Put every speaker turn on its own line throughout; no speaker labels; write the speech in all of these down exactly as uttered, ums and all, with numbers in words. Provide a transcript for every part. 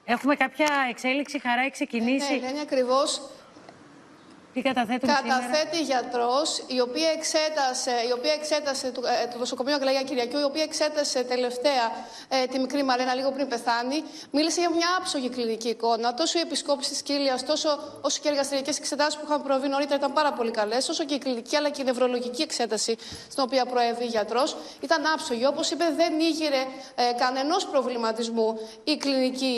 Έχουμε κάποια εξέλιξη, Χαρά, έχει ξεκινήσει.
Ναι, λένε ακριβώς.
Τι καταθέτουν
Καταθέτει
σήμερα.
γιατρός, η οποία εξέτασε, η οποία εξέτασε το, ε, το νοσοκομείο Αγγελαγία Κυριακού, η οποία εξέτασε τελευταία ε, τη μικρή Μαλένα λίγο πριν πεθάνει. Μίλησε για μια άψογη κλινική εικόνα. Τόσο η επισκόπηση της κύλιας, τόσο όσο και οι εργαστηριακές εξετάσεις που είχαν προβεί νωρίτερα ήταν πάρα πολύ καλές, όσο και η κλινική αλλά και η νευρολογική εξέταση στην οποία προέβη η γιατρός ήταν άψογη. Όπως είπε, δεν ήγηρε ε, κανενός προβληματισμού η κλινική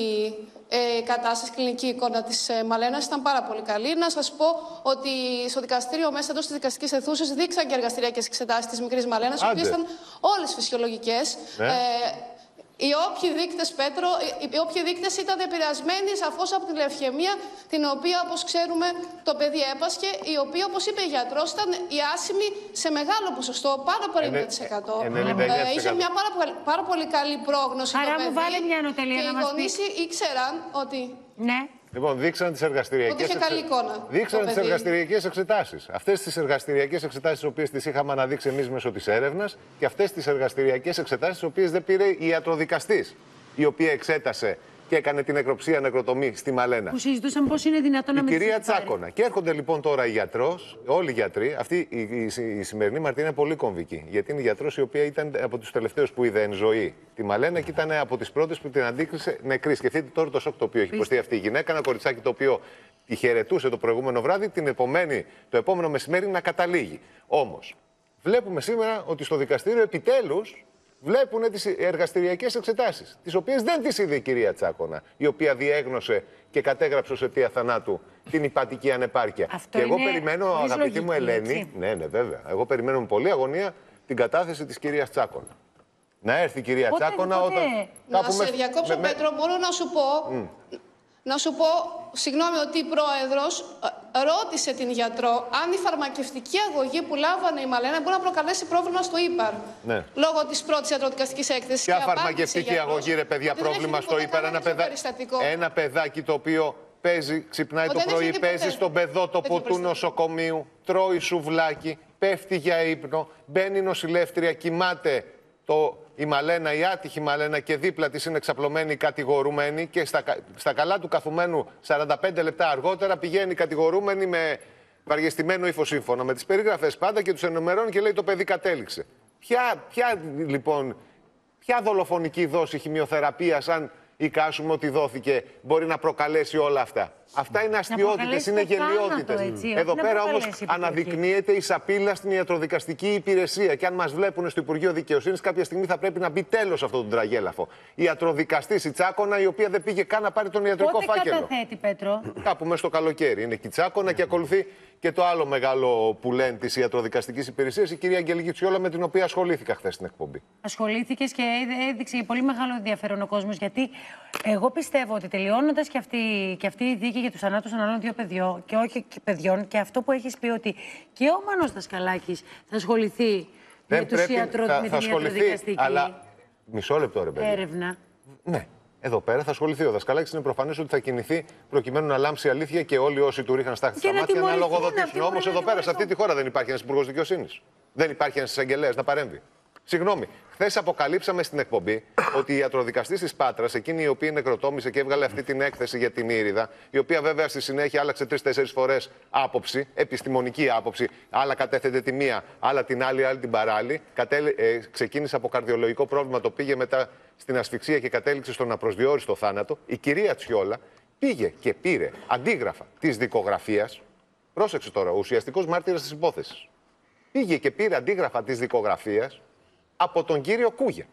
Ε, κατάσταση, κλινική εικόνα της ε, Μαλένας ήταν πάρα πολύ καλή. Να σας πω ότι στο δικαστήριο, μέσα εντός της δικαστικής αιθούσης, δείξαν και εργαστηριακές εξετάσεις της μικρής Μαλένας, οι οποίες ήταν όλες φυσιολογικές.
Ναι.
Ε, Οι όποιοι δείκτες, Πέτρο, οι όποιοι δείκτες ήταν επηρεασμένοι σαφώς από την λευχαιμία, την οποία, όπως ξέρουμε, το παιδί έπασχε, η οποία, όπως είπε η γιατρός, ήταν η άσημη σε μεγάλο ποσοστό, πάνω από ενενήντα τοις εκατό. Ε, είχε μια πάρα, πάρα πολύ καλή πρόγνωση.
Άρα
το παιδί.
μου βάλε μια ανωτελεία
και
να
οι
μας
γονείς
πει.
ήξεραν ότι...
Ναι.
Λοιπόν, δείξαν τις εργαστηριακές
Ότι είχε καλή εικόνα.
Δείξαν τις εργαστηριακές εξετάσεις. Αυτές τις εργαστηριακές εξετάσεις, τις οποίες τις είχαμε αναδείξει εμείς μέσω της έρευνας, και αυτές τις εργαστηριακές εξετάσεις, τις οποίες δεν πήρε η ιατροδικαστής, η οποία εξέτασε και έκανε την νεκροψία νεκροτομή στη Μαλένα.
Που συζητούσαν πώς είναι δυνατόν να
Η
μην
κυρία
τις πάρει.
Τσάκωνα. Και έρχονται λοιπόν τώρα οι γιατρός, όλοι οι γιατροί. Αυτή η, η, η, η σημερινή μαρτυρία είναι πολύ κομβική. Γιατί είναι η γιατρός η οποία ήταν από τους τελευταίους που είδε εν ζωή τη Μαλένα και ήταν από τις πρώτες που την αντίκρισε νεκρή. Σκεφτείτε τώρα το σοκ το οποίο έχει υποστεί αυτή η γυναίκα. Ένα κοριτσάκι το οποίο τη χαιρετούσε το προηγούμενο βράδυ, την επομένη, το επόμενο μεσημέρι να καταλήγει. Όμως, βλέπουμε σήμερα ότι στο δικαστήριο επιτέλους βλέπουν τις εργαστηριακές εξετάσεις, τις οποίες δεν τις είδε η κυρία Τσάκωνα, η οποία διέγνωσε και κατέγραψε ως αιτία θανάτου την υπατική ανεπάρκεια.
Αυτό
και εγώ
είναι
περιμένω, αγαπητή μου Ελένη,
έτσι.
ναι, ναι, βέβαια. Εγώ περιμένω με πολλή αγωνία την κατάθεση της κυρίας Τσάκωνα. Να έρθει η κυρία
Πότε,
Τσάκωνα
πότε.
όταν.
Να σε διακόψω, με... Πέτρο, μπορώ να σου πω. Mm. Να σου πω, συγγνώμη, ότι η πρόεδρος ρώτησε την γιατρό αν η φαρμακευτική αγωγή που λάβανε η Μαλένα μπορεί να προκαλέσει πρόβλημα στο ύπαρ. Ναι. Λόγω της πρώτης ιατροδικαστικής έκθεσης.
Ποια φαρμακευτική αγωγή, ρε παιδιά, πρόβλημα στο ύπαρ? Ένα, παιδα... ένα παιδάκι το οποίο παίζει, ξυπνάει το πρωί, παίζει στον πεδότοπο του νοσοκομείου, τρώει σουβλάκι, πέφτει για ύπνο, μπαίνει νοσηλεύτρια, κοιμάται το... η Μαλένα, η άτυχη Μαλένα, και δίπλα της είναι εξαπλωμένη η κατηγορούμενη, και στα, στα καλά του καθουμένου σαράντα πέντε λεπτά αργότερα πηγαίνει η κατηγορούμενη με βαριεστημένο ύφος, σύμφωνα με τις περιγραφές πάντα, και τους ενημερώνει και λέει το παιδί κατέληξε. Ποια, ποια λοιπόν, ποια δολοφονική δόση χημειοθεραπείας, αν εικάσουμε ότι δόθηκε, μπορεί να προκαλέσει όλα αυτά? Αυτά είναι αστιότητες, είναι γελιότητες. Εδώ πέρα όμως αναδεικνύεται η σαπίλα στην ιατροδικαστική υπηρεσία. Και αν μας βλέπουν στο Υπουργείο Δικαιοσύνης, κάποια στιγμή θα πρέπει να μπει τέλος αυτό τον τραγέλαφο. Η ιατροδικαστής η Τσάκωνα, η οποία δεν πήγε καν να πάρει τον ιατρικό
Πότε
φάκελο.
Πότε καταθέτει, Πέτρο?
Κάπου μέσα στο καλοκαίρι. Είναι και η Τσάκωνα και ακολουθεί και το άλλο μεγάλο που λένε της ιατροδικαστικής υπηρεσίας, η κυρία Αγγελική Τσιόλα, με την οποία ασχολήθηκα χθες στην εκπομπή.
Ασχολήθηκες και έδειξε πολύ μεγάλο ενδιαφέρον ο κόσμος, γιατί εγώ πιστεύω ότι τελειώνοντας και αυτή, και αυτή η δίκη για τους θανάτους των άλλων δύο παιδιών, και όχι και παιδιών, και αυτό που έχεις πει ότι και ο Μάνος Δασκαλάκης θα ασχοληθεί
Δεν
με, τους ιατρο...
θα,
με
θα
την
ασχοληθεί,
ιατροδικαστική
αλλά μισό λεπτό, ρε παιδί.
έρευνα.
Ναι. Εδώ πέρα θα ασχοληθεί ο Δασκαλάκης. Είναι προφανές ότι θα κινηθεί προκειμένου να λάμψει αλήθεια και όλοι όσοι του ρίχναν στάχτη στα μάτια να λογοδοτήσουν. Όμως εδώ πέρα, σε αυτή τη χώρα, δεν υπάρχει ένας υπουργός δικαιοσύνης. Δεν υπάρχει ένας εισαγγελέας να παρέμβει. Συγγνώμη, χθες αποκαλύψαμε στην εκπομπή ότι η ιατροδικαστής της Πάτρας, εκείνη η οποία νεκροτόμησε και έβγαλε αυτή την έκθεση για την Ήριδα, η οποία βέβαια στη συνέχεια άλλαξε τρεις-τέσσερις φορές άποψη, επιστημονική άποψη, άλλα κατέθετε τη μία, άλλα την άλλη, άλλη την παράλληλη, κατέλη, ε, ξεκίνησε από καρδιολογικό πρόβλημα, το πήγε μετά στην ασφυξία και κατέληξε στον απροσδιόριστο θάνατο. Η κυρία Τσιόλα πήγε και πήρε αντίγραφα της δικογραφίας. Πρόσεξε τώρα, ο ουσιαστικός μάρτυρας της υπόθεσης. Πήγε και πήρε αντίγραφα της δικογραφίας από τον κύριο Κούγια.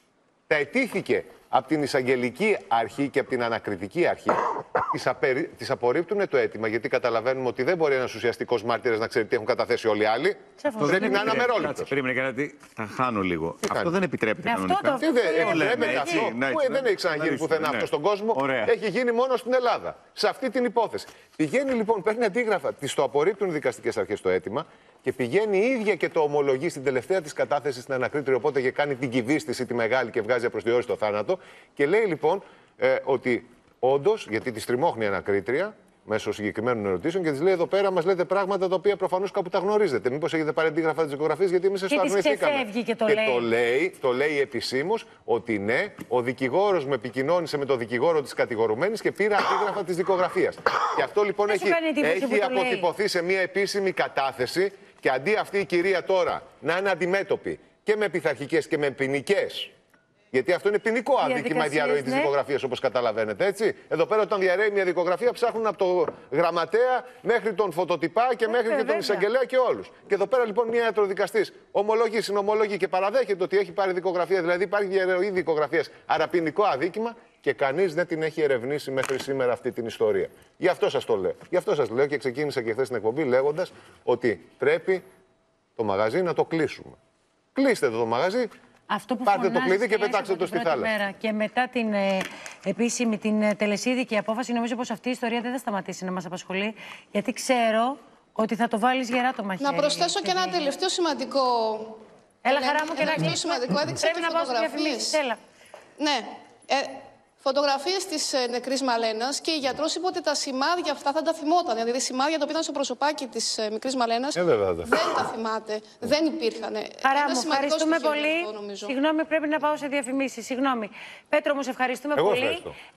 Τα αιτήθηκε από την εισαγγελική αρχή και από την ανακριτική αρχή. Της, απερι... της απορρίπτουν το αίτημα, γιατί καταλαβαίνουμε ότι δεν μπορεί ένας ουσιαστικός μάρτυρας να ξέρει τι έχουν καταθέσει όλοι οι άλλοι.
Αυτό δεν
είναι αμερόληπτος.
Περίμενε κάτι, θα χάνω λίγο.
Τι
αυτό
κάνει?
δεν επιτρέπεται κανονικά.
Αυτό το
Τι δεν επιτρέπεται αυτό?
Ναι,
Που δεν έχει ξαναγίνει
ναι,
πουθενά
ναι.
αυτό στον κόσμο.
Ωραία.
Έχει γίνει μόνο στην Ελλάδα. Σε αυτή την υπόθεση. Πηγαίνει λοιπόν, παίρνει αντίγραφα, της το απορρίπτουν οι δικαστικές αρχές το αίτημα και πηγαίνει η ίδια και το ομολογεί στην τελευταία της κατάθεση στην ανακρίτρια. Οπότε και κάνει την κυβίστηση τη μεγάλη και βγάζει απροσδιόριστο θάνατο. Και λέει λοιπόν ε, ότι όντως, γιατί τη τριμώχνει η ανακρίτρια, μέσω συγκεκριμένων ερωτήσεων και τη λέει: εδώ πέρα μα λέτε πράγματα τα οποία προφανώς κάπου τα γνωρίζετε. Μήπως έχετε πάρει αντίγραφα της δικογραφίας, γιατί εμείς σας το αρνηθήκαμε.
Και, και το
και
λέει.
το λέει, το λέει επισήμως ότι ναι, ο δικηγόρος με επικοινώνησε με τον δικηγόρο της κατηγορουμένης και πήρε αντίγραφα της δικογραφίας. Και αυτό λοιπόν έχει, έχει αποτυπωθεί σε μια επίσημη κατάθεση. Και αντί αυτή η κυρία τώρα να είναι αντιμέτωπη και με πειθαρχικές και με ποινικές. Γιατί αυτό είναι ποινικό αδίκημα η διαρροή της
ναι.
δικογραφίας, όπως καταλαβαίνετε, έτσι. Εδώ πέρα, όταν διαρρέει μια δικογραφία, ψάχνουν από το γραμματέα μέχρι τον φωτοτυπά και μέχρι
βέβαια,
και τον εισαγγελέα και όλους. Και εδώ πέρα, λοιπόν, μια ιατροδικαστής ομολόγει, συνομολόγει και παραδέχεται ότι έχει πάρει δικογραφία, δηλαδή υπάρχει διαρροή δικογραφίας, άρα ποινικό αδίκημα, και κανείς δεν την έχει ερευνήσει μέχρι σήμερα αυτή την ιστορία. Γι' αυτό σας το λέω. Γι' αυτό σας λέω και ξεκίνησα και χθες την εκπομπή λέγοντας ότι πρέπει το μαγαζί να το κλείσουμε. Κλείστε το, το μαγαζί.
Αυτό που
πάρτε το κλειδί και πετάξτε το στη θάλασσα.
Μέρα. Και μετά την ε, επίσημη, την ε, τελεσίδικη απόφαση, νομίζω πως αυτή η ιστορία δεν θα σταματήσει να μας απασχολεί, γιατί ξέρω ότι θα το βάλεις γερά το μαχαίρι.
Να προσθέσω και ένα τελευταίο σημαντικό.
Έλα, χαρά μου, και
ένα
να
τελευταίο σημαντικό. Έδειξα
πρέπει να πάω στις διαφημίσεις. Έλα.
Ναι. Ε, Φωτογραφίες της ε, νεκρής Μαλένας, και η γιατρός είπε ότι τα σημάδια αυτά θα τα θυμόταν. Δηλαδή, τα σημάδια τα οποία ήταν στο προσωπάκι της ε, μικρής Μαλένας
ε, βέβαια,
δεν τα θυμάται. Δεν υπήρχαν.
Χαρά μου, ευχαριστούμε πολύ. Αυτό, συγγνώμη, πρέπει να πάω σε διαφημίσεις. Συγγνώμη. Πέτρο, μου σε ευχαριστούμε
Εγώ
πολύ.
Ευχαριστώ.